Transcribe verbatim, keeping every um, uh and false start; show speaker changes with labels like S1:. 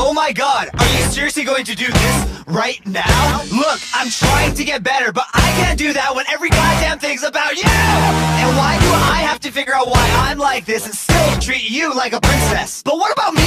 S1: Oh my god, are you seriously going to do this right now? Look, I'm trying to get better, but I can't do that when every goddamn thing's about you! And why do I have to figure out why I'm like this and still treat you like a princess? But what about me?